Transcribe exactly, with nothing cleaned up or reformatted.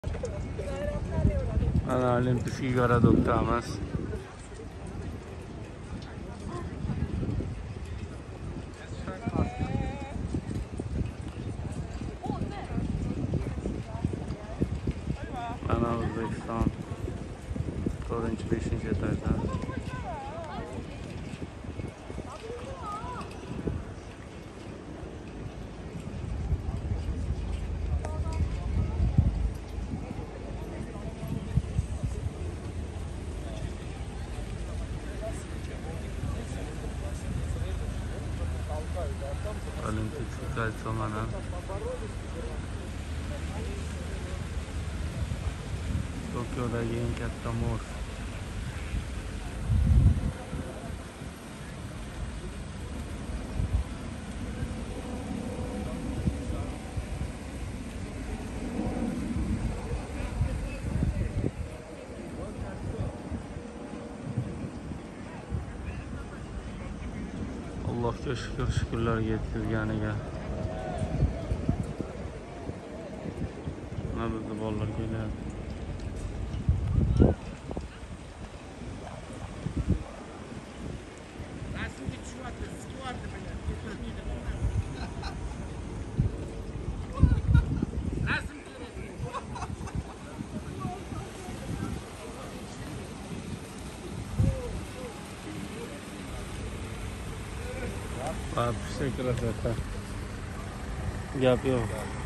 Mana Olimpiskiy gorodokdamiz. Mana O'zbekiston to'rtinchi beshinchi etajda. Olimpik kольцо mana. Tokiodagi eng katta mol. Allohga shukr, shukrlarga yetkazganiga. Mana bizda bolalar kelyapti. Вообще красота. Gap yo'q.